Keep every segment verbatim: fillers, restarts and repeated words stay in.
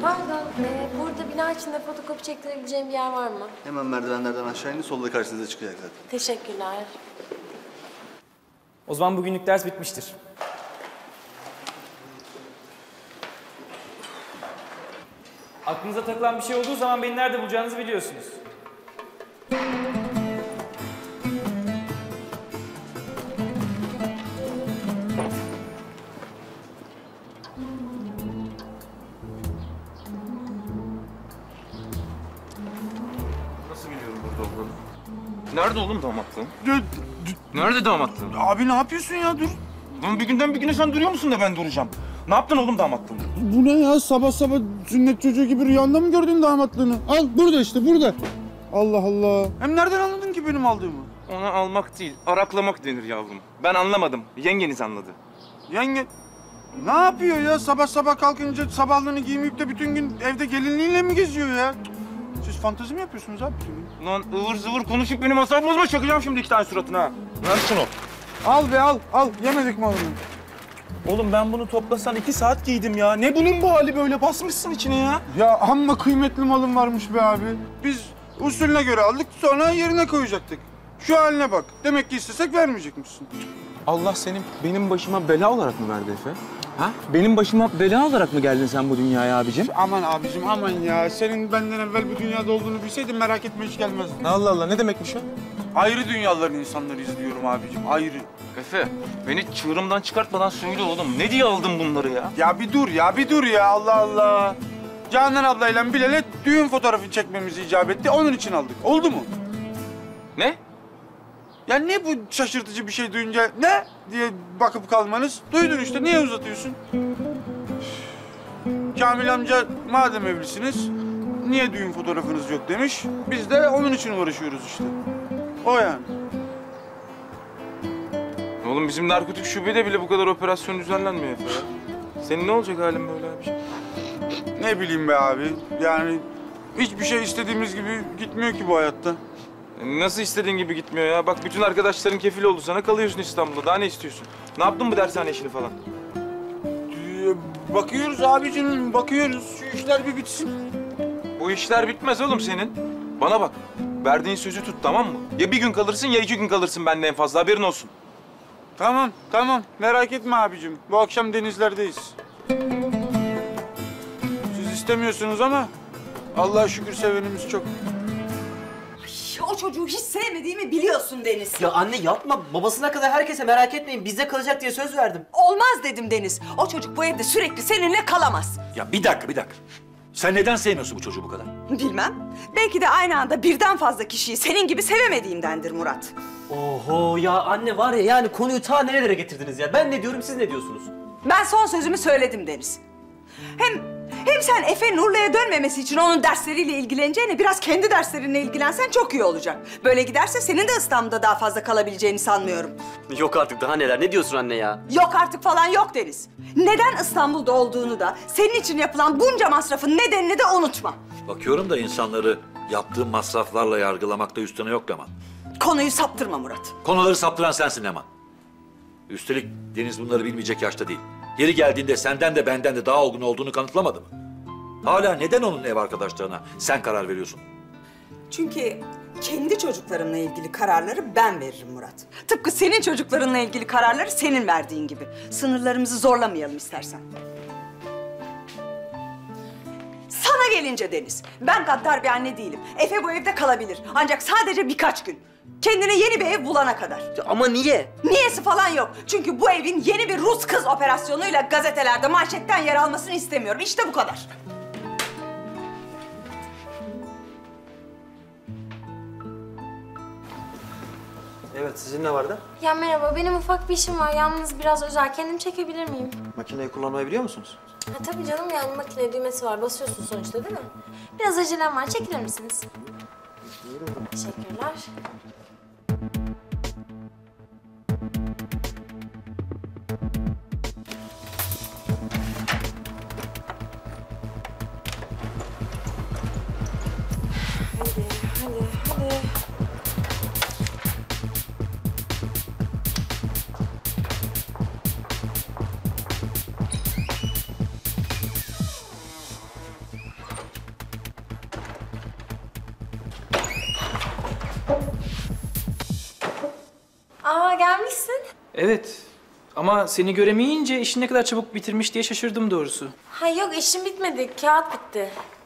Pardon, ee, burada bina içinde fotokopi çektirebileceğim bir yer var mı? Hemen merdivenlerden aşağı inin, solda karşınıza çıkacak zaten. Teşekkürler. O zaman bugünlük ders bitmiştir. Aklınıza takılan bir şey olduğu zaman beni nerede bulacağınızı biliyorsunuz. Nasıl biliyorum burada olduğunu? Nerede oğlum damatlığın? Nerede damatlığın? Abi ne yapıyorsun ya, dur. Lan bir günden bir güne sen duruyor musun da ben duracağım? Ne yaptın oğlum damatlığını? Bu ne ya, sabah sabah sünnet çocuğu gibi rüyanda mı gördün damatlığını? Al burada işte, burada. Allah Allah. Hem nereden anladın ki benim aldığımı? Ona almak değil, araklamak denir yavrum. Ben anlamadım, yengeniz anladı. Yenge ne yapıyor ya, sabah sabah kalkınca sabahlığını giymeyip de bütün gün evde gelinliğiyle mi geziyor ya? Siz fantezi mi yapıyorsunuz abi bütün gün? Lan ıvır zıvır konuşup benim asabımı bozma, çakacağım şimdi iki tane suratına. Ver şunu. Al be al, al. Yemedik mi onu? Oğlum ben bunu toplasan iki saat giydim ya. Ne bunun bu hali böyle, basmışsın içine ya. Ya amma kıymetli malım varmış be abi. Biz usulüne göre aldık, sonra yerine koyacaktık. Şu haline bak. Demek ki istesek vermeyecekmişsin. Allah senin benim başıma bela olarak mı verdi Efe? Ha? Benim başıma bela olarak mı geldin sen bu dünyaya abicim? Aman abicim aman ya. Senin benden evvel bu dünyada olduğunu bilseydim merak etme hiç gelmezdin. Allah Allah, ne demekmiş o? Ayrı dünyaların insanları izliyorum abicim, ayrı. Efe, beni çığırımdan çıkartmadan söyle oğlum. Ne diye aldın bunları ya? Ya bir dur ya, bir dur ya, Allah Allah. Canan ablayla Bilal'e düğün fotoğrafı çekmemizi icap etti, onun için aldık. Oldu mu? Ne? Ya ne bu şaşırtıcı bir şey duyunca ne diye bakıp kalmanız? Duydun işte, niye uzatıyorsun? Kamil amca madem evlisiniz, niye düğün fotoğrafınız yok demiş. Biz de onun için uğraşıyoruz işte. O yani. Oğlum bizim narkotik şubede bile bu kadar operasyon düzenlenmiyor Efe ya. Senin ne olacak halin böyle abiciğim? Ne bileyim be abi, yani hiçbir şey istediğimiz gibi gitmiyor ki bu hayatta. Nasıl istediğin gibi gitmiyor ya? Bak bütün arkadaşların kefil oldu sana, kalıyorsun İstanbul'da. Daha ne istiyorsun? Ne yaptın bu dershane işini falan? Ee, Bakıyoruz abicim, bakıyoruz. Şu işler bir bitsin. Bu işler bitmez oğlum senin. Bana bak, verdiğin sözü tut, tamam mı? Ya bir gün kalırsın ya iki gün kalırsın benden en fazla, haberin olsun. Tamam, tamam. Merak etme abicim. Bu akşam denizlerdeyiz. Siz istemiyorsunuz ama Allah'a şükür sevenimiz çok. O çocuğu hiç sevmediğimi biliyorsun Deniz. Ya anne yapma. Babasına kadar herkese merak etmeyin. Bizde kalacak diye söz verdim. Olmaz dedim Deniz. O çocuk bu evde sürekli seninle kalamaz. Ya bir dakika, bir dakika. Sen neden sevmiyorsun bu çocuğu bu kadar? Bilmem. Belki de aynı anda birden fazla kişiyi senin gibi sevemediğimdendir Murat. Oho ya anne var ya, yani konuyu ta nerelere getirdiniz ya. Ben ne diyorum, siz ne diyorsunuz? Ben son sözümü söyledim Deniz. Hem hem sen Efe Nurlu'ya dönmemesi için onun dersleriyle ilgileneceğine biraz kendi derslerinle ilgilensen çok iyi olacak. Böyle giderse senin de İstanbul'da daha fazla kalabileceğini sanmıyorum. Yok artık, daha neler. Ne diyorsun anne ya? Yok artık falan yok Deniz. Neden İstanbul'da olduğunu da senin için yapılan bunca masrafın nedenini de unutma. Bakıyorum da insanları yaptığın masraflarla yargılamakta üstüne yok Leman. Konuyu saptırma Murat. Konuları saptıran sensin Leman. Üstelik Deniz bunları bilmeyecek yaşta değil. Yeri geldiğinde senden de benden de daha olgun olduğunu kanıtlamadı mı? Hala neden onun ev arkadaşlarına sen karar veriyorsun? Çünkü kendi çocuklarımla ilgili kararları ben veririm Murat. Tıpkı senin çocuklarınla ilgili kararları senin verdiğin gibi. Sınırlarımızı zorlamayalım istersen. Sana gelince Deniz, ben gaddar bir anne değilim. Efe bu evde kalabilir. Ancak sadece birkaç gün. Kendine yeni bir ev bulana kadar. Ya ama niye? Niyesi falan yok. Çünkü bu evin yeni bir Rus kız operasyonuyla gazetelerde manşetten yer almasını istemiyorum. İşte bu kadar. Evet, sizin ne vardı? Ya merhaba, benim ufak bir işim var. Yalnız biraz özel. Kendim çekebilir miyim? Makineyi kullanmayı biliyor musunuz? Ha, tabii canım, yani makine düğmesi var. Basıyorsun sonuçta değil mi? Biraz acelem var. Çekilir misiniz? Teşekkürler. Hadi, hadi, hadi. Evet. Ama seni göremeyince işini ne kadar çabuk bitirmiş diye şaşırdım doğrusu. Ha yok, işim bitmedi. Kağıt bitti.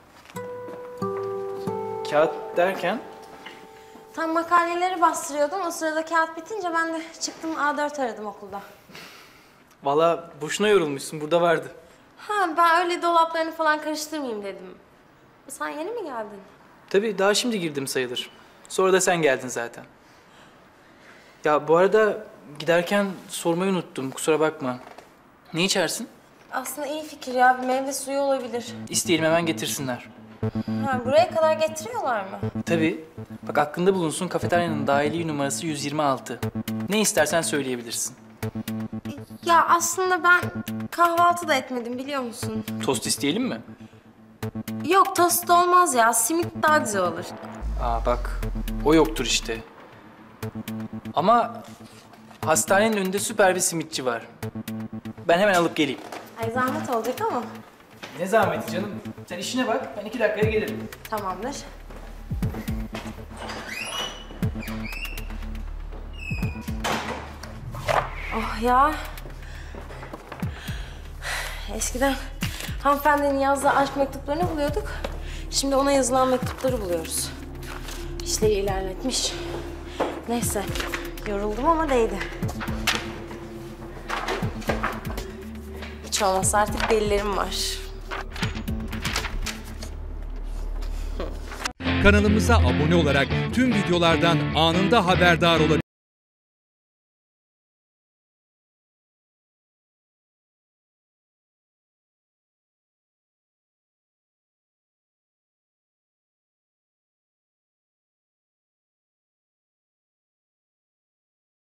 Kağıt derken? Tam makaleleri bastırıyordum. O sırada kağıt bitince ben de çıktım A dört aradım okulda. Vallahi boşuna yorulmuşsun. Burada vardı. Ha, ben öyle dolaplarını falan karıştırmayayım dedim. Sen yeni mi geldin? Tabii daha şimdi girdim sayılır. Sonra da sen geldin zaten. Ya bu arada giderken sormayı unuttum. Kusura bakma. Ne içersin? Aslında iyi fikir ya. Bir meyve suyu olabilir. İsteyelim hemen getirsinler. Ha, buraya kadar getiriyorlar mı? Tabii. Bak aklında bulunsun, kafeteryanın dahili numarası yüz yirmi altı. Ne istersen söyleyebilirsin. Ya aslında ben kahvaltı da etmedim, biliyor musun? Tost isteyelim mi? Yok, tost olmaz ya. Simit daha güzel olur. Aa bak, o yoktur işte. Ama hastanenin önünde süper bir simitçi var. Ben hemen alıp geleyim. Ay zahmet olacak ama. Ne zahmeti canım? Sen işine bak, ben iki dakikaya gelirim. Tamamdır. Oh ya. Eskiden hanımefendinin yazdığı aşk mektuplarını buluyorduk. Şimdi ona yazılan mektupları buluyoruz. İşleri ilerletmiş. Neyse, yoruldum ama değdi. Hiç olmazsa artık delilerim var. Kanalımıza abone olarak tüm videolardan anında haberdar olabilirsiniz.